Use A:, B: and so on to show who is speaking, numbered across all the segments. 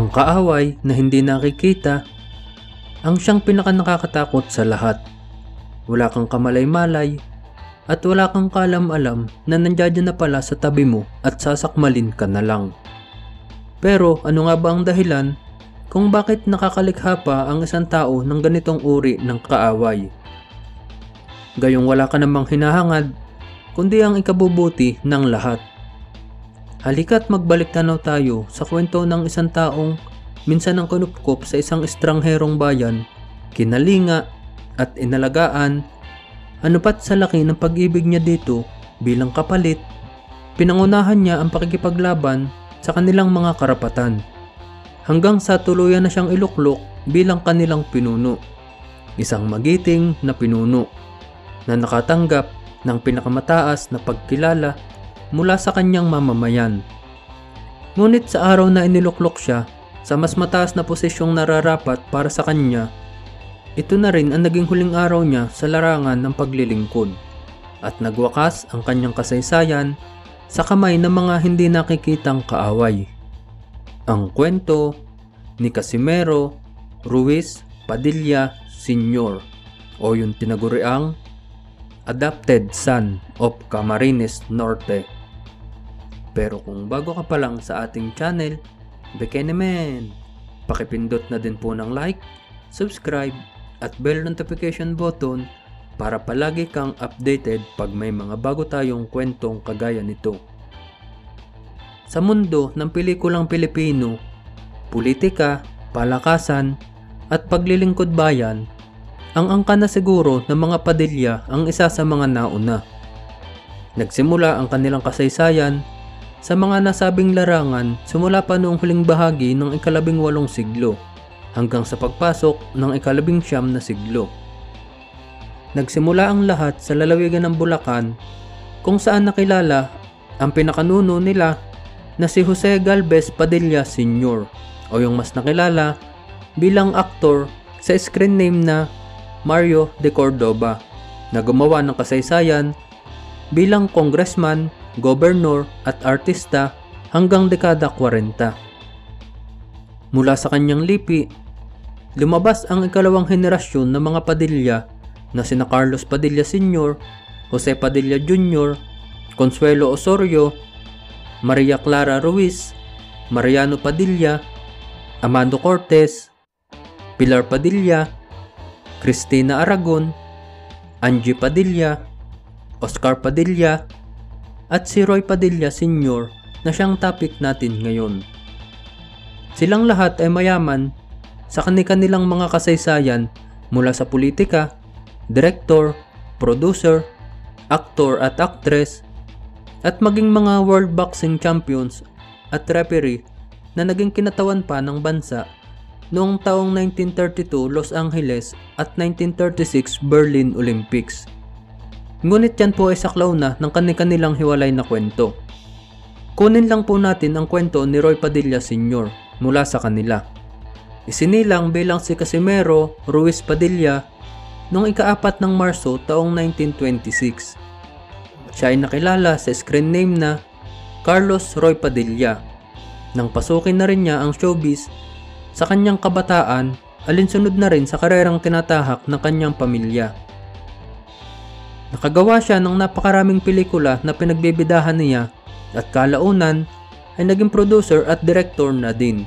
A: Ang kaaway na hindi nakikita ang siyang pinakanakakatakot sa lahat. Wala kang kamalay-malay at wala kang kalam-alam na nandiyan na pala sa tabi mo at sasakmalin ka na lang. Pero ano nga ba ang dahilan kung bakit nakakalikha pa ang isang tao ng ganitong uri ng kaaway? Gayong wala ka namang hinahangad kundi ang ikabubuti ng lahat. Halika't magbalik tanaw tayo sa kwento ng isang taong minsan ang kinupkop sa isang estrangherong bayan, kinalinga at inalagaan. Ano pat sa laki ng pag-ibig niya dito bilang kapalit, pinangunahan niya ang pakikipaglaban sa kanilang mga karapatan. Hanggang sa tuluyan na siyang iluklok bilang kanilang pinuno. Isang magiting na pinuno na nakatanggap ng pinakamataas na pagkilala mula sa kanyang mamamayan. Ngunit sa araw na iniluklok siya sa mas mataas na posisyong nararapat para sa kanya, ito na rin ang naging huling araw niya sa larangan ng paglilingkod at nagwakas ang kanyang kasaysayan sa kamay ng mga hindi nakikitang kaaway. Ang kwento ni Casimero Ruiz Padilla Sr. o yung tinaguriang adopted son of Camarines Norte. Pero kung bago ka pa lang sa ating channel, beke naman, pakipindot na din po ng like, subscribe at bell notification button para palagi kang updated pag may mga bago tayong kwentong kagaya nito. Sa mundo ng pelikulang Pilipino, politika, palakasan at paglilingkod bayan, ang angka na siguro ng mga Padilla ang isa sa mga nauna. Nagsimula ang kanilang kasaysayan sa mga nasabing larangan simula pa noong huling bahagi ng ika-18 siglo hanggang sa pagpasok ng ika-19 na siglo. Nagsimula ang lahat sa lalawigan ng Bulacan kung saan nakilala ang pinakanuno nila na si Jose Galvez Padilla Sr. o yung mas nakilala bilang aktor sa screen name na Mario de Cordova na gumawa ng kasaysayan bilang congressman, gobernor at artista hanggang dekada 40. Mula sa kanyang lipi, lumabas ang ikalawang henerasyon ng mga Padilla na sina Carlos Padilla Sr., Jose Padilla Jr., Consuelo Osorio, Maria Clara Ruiz, Mariano Padilla, Amando Cortez, Pilar Padilla, Cristina Aragon, Angie Padilla, Oscar Padilla, at si Roy Padilla Sr. na siyang topic natin ngayon. Silang lahat ay mayaman sa kanilang mga kasaysayan mula sa politika, director, producer, actor at actress, at maging mga world boxing champions at referee na naging kinatawan pa ng bansa noong taong 1932 Los Angeles at 1936 Berlin Olympics. Ngunit yan po ay saklaw na ng kanilang hiwalay na kwento. Kunin lang po natin ang kwento ni Roy Padilla Sr. mula sa kanila. Isinilang bilang si Casimero Ruiz Padilla noong ika-4 ng Marso taong 1926. Siya ay nakilala sa screen name na Carlos Roy Padilla. Nang pasukin na rin niya ang showbiz sa kanyang kabataan, alinsunod na rin sa karerang tinatahak ng kanyang pamilya. Nakagawa siya ng napakaraming pelikula na pinagbibidahan niya at kalaunan ay naging producer at director na din.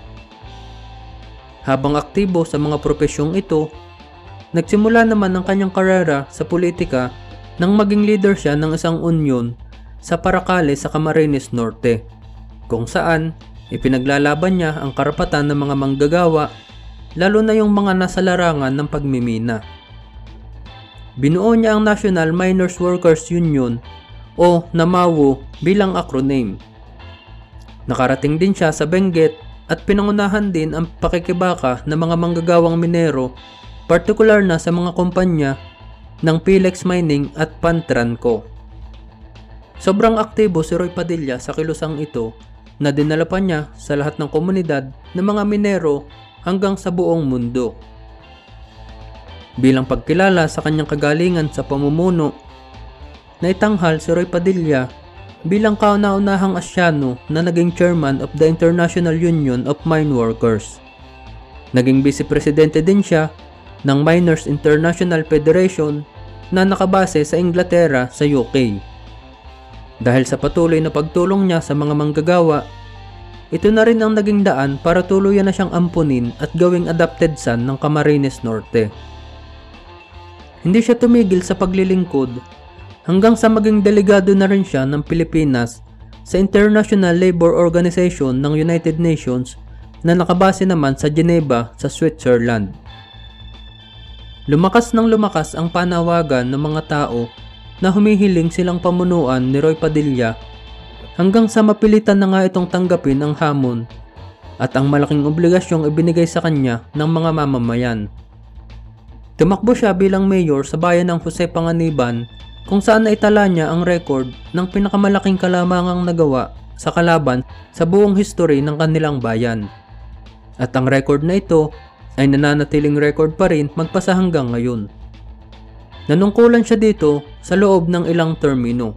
A: Habang aktibo sa mga profesyong ito, nagsimula naman ang kanyang karera sa politika nang maging leader siya ng isang union sa Paracale sa Camarines Norte, kung saan ipinaglalaban niya ang karapatan ng mga manggagawa, lalo na yung mga nasa larangan ng pagmimina. Binuo niya ang National Miners Workers Union o NAMAWO bilang acronym. Nakarating din siya sa Benguet at pinangunahan din ang pakikibaka ng mga manggagawang minero, partikular na sa mga kumpanya ng Philex Mining at Pantranco. Sobrang aktibo si Roy Padilla sa kilusang ito na dinala pa niya sa lahat ng komunidad ng mga minero hanggang sa buong mundo. Bilang pagkilala sa kanyang kagalingan sa pamumuno, naitanghal si Roy Padilla bilang kauna-unahang Asyano na naging chairman of the International Union of Mine Workers. Naging vice-presidente din siya ng Miners International Federation na nakabase sa Inglaterra sa UK. Dahil sa patuloy na pagtulong niya sa mga manggagawa, ito na rin ang naging daan para tuluyan na siyang ampunin at gawing adopted son ng Camarines Norte. Hindi siya tumigil sa paglilingkod hanggang sa maging delegado na rin siya ng Pilipinas sa International Labour Organization ng United Nations na nakabase naman sa Geneva sa Switzerland. Lumakas ng lumakas ang panawagan ng mga tao na humihiling silang pamunuan ni Roy Padilla hanggang sa mapilitan na nga itong tanggapin ang hamon at ang malaking obligasyong ibinigay sa kanya ng mga mamamayan. Tumakbo siya bilang mayor sa bayan ng Jose Panganiban kung saan naitala niya ang record ng pinakamalaking kalamangang nagawa sa kalaban sa buong history ng kanilang bayan. At ang record na ito ay nananatiling record pa rin magpasa hanggang ngayon. Nanungkulan siya dito sa loob ng ilang termino.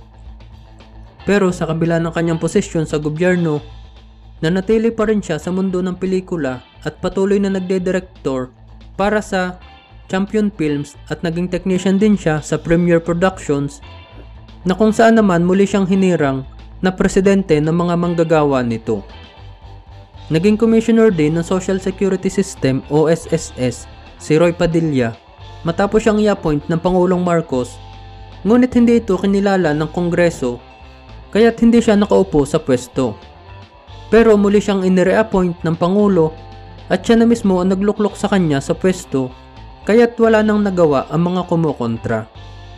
A: Pero sa kabila ng kanyang posisyon sa gobyerno, nanatili pa rin siya sa mundo ng pelikula at patuloy na nagde-direktor para sa Champion Films at naging technician din siya sa Premier Productions na kung saan naman muli siyang hinirang na presidente ng mga manggagawa nito. Naging commissioner din ng Social Security System o SSS si Roy Padilla matapos siyang i-appoint ng Pangulong Marcos, ngunit hindi ito kinilala ng Kongreso kaya't hindi siya nakaupo sa pwesto. Pero muli siyang inireappoint ng Pangulo at siya na mismo ang nagluklok sa kanya sa pwesto kaya't wala nang nagawa ang mga kumukontra.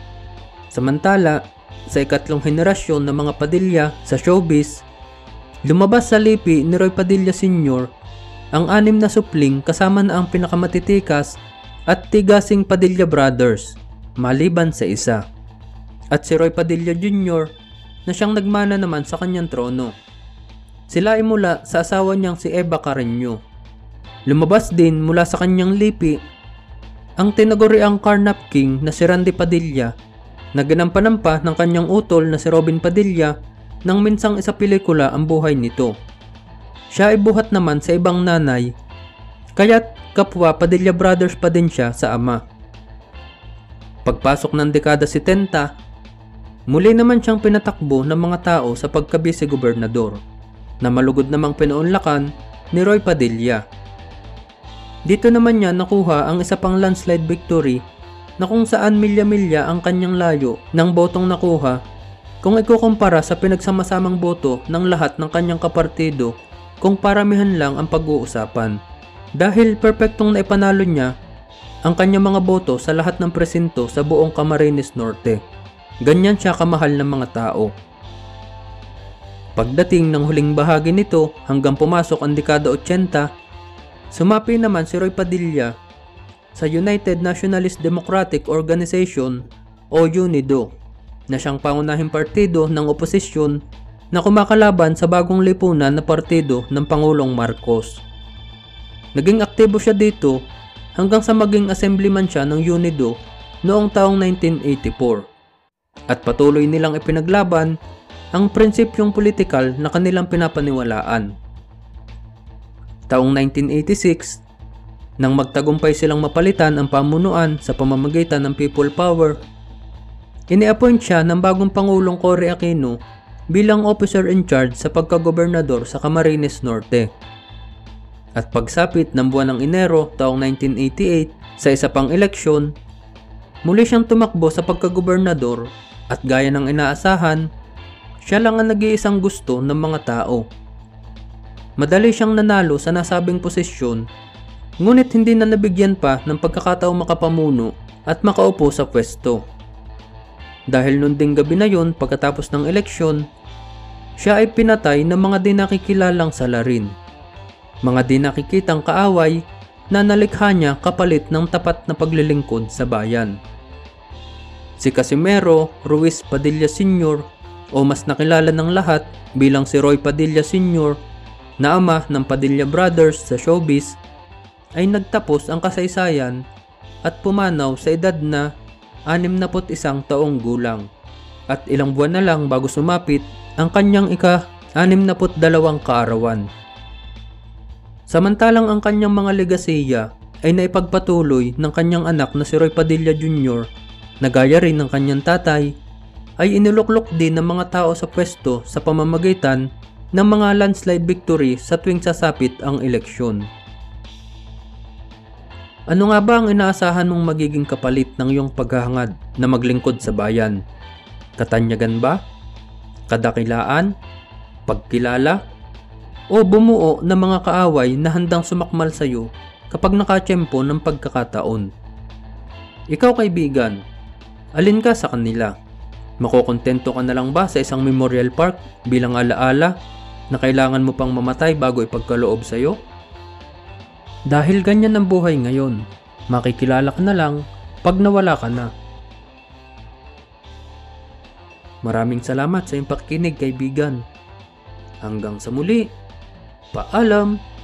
A: Samantala, sa ikatlong henerasyon ng mga Padilla sa showbiz, lumabas sa lipi ni Roy Padilla Sr. ang 6 na supling kasama na ang pinakamatitikas at tigasing Padilla Brothers, maliban sa isa. At si Roy Padilla Jr. na siyang nagmana naman sa kanyang trono. Sila ay mula sa asawa niyang si Eva Carreño. Lumabas din mula sa kanyang lipi ang tinaguriang Carnap King na si Randy Padilla na ginampanan pa ng kanyang utol na si Robin Padilla nang minsang isa pelikula ang buhay nito. Siya ay buhat naman sa ibang nanay, kaya't kapwa Padilla Brothers pa din siya sa ama. Pagpasok ng dekada 70, muli naman siyang pinatakbo ng mga tao sa pagka-vice-gobernador na malugod namang pinuunlakan ni Roy Padilla. Dito naman niya nakuha ang isa pang landslide victory na kung saan milya-milya ang kanyang layo ng botong nakuha kung ikukumpara sa pinagsamasamang boto ng lahat ng kanyang kapartido kung paramihan lang ang pag-uusapan. Dahil perpektong naipanalo niya ang kanyang mga boto sa lahat ng presinto sa buong Camarines Norte. Ganyan siya kamahal ng mga tao. Pagdating ng huling bahagi nito hanggang pumasok ang dekada 80, sumapi naman si Roy Padilla sa United Nationalist Democratic Organization o UNIDO na siyang pangunahing partido ng oposisyon na kumakalaban sa bagong lipunan na partido ng Pangulong Marcos. Naging aktibo siya dito hanggang sa maging assemblyman siya ng UNIDO noong taong 1984 at patuloy nilang ipinaglaban ang prinsipyong politikal na kanilang pinapaniwalaan. Taong 1986, nang magtagumpay silang mapalitan ang pamunuan sa pamamagitan ng people power, ini-appoint siya ng bagong Pangulong Cory Aquino bilang officer in charge sa pagkagobernador sa Camarines Norte. At pagsapit ng buwan ng Enero taong 1988 sa isa pang eleksyon, muli siyang tumakbo sa pagkagobernador at gaya ng inaasahan, siya lang ang nag-iisang gusto ng mga tao. Madali siyang nanalo sa nasabing posisyon, ngunit hindi na nabigyan pa ng pagkakataong makapamuno at makaupo sa pwesto. Dahil noon ding gabi na yon pagkatapos ng eleksyon, siya ay pinatay ng mga di nakikilalang salarin. Mga di nakikitang kaaway na nalikha niya kapalit ng tapat na paglilingkod sa bayan. Si Casimero Ruiz Padilla Sr. o mas nakilala ng lahat bilang si Roy Padilla Sr. na ama ng Padilla Brothers sa showbiz, ay nagtapos ang kasaysayan at pumanaw sa edad na 61 taong gulang at ilang buwan na lang bago sumapit ang kanyang ika-62 kaarawan. Samantalang ang kanyang mga legasiya ay naipagpatuloy ng kanyang anak na si Roy Padilla Jr. na gaya rin ng kanyang tatay, ay iniluklok din ng mga tao sa pwesto sa pamamagitan ng mga landslide victory sa tuwing sasapit ang eleksyon. Ano nga ba ang inaasahan mong magiging kapalit ng iyong paghahangad na maglingkod sa bayan? Katanyagan ba? Kadakilaan? Pagkilala? O bumuo ng mga kaaway na handang sumakmal sa iyo kapag nakatsyempo ng pagkakataon? Ikaw kaibigan, alin ka sa kanila? Makokontento ka na lang ba sa isang memorial park bilang alaala na kailangan mo pang mamatay bago ipagkaloob sa iyo? Dahil ganyan ang buhay ngayon, makikilala ka na lang pag nawala ka na. Maraming salamat sa iyong pakikinig kaibigan. Hanggang sa muli, paalam!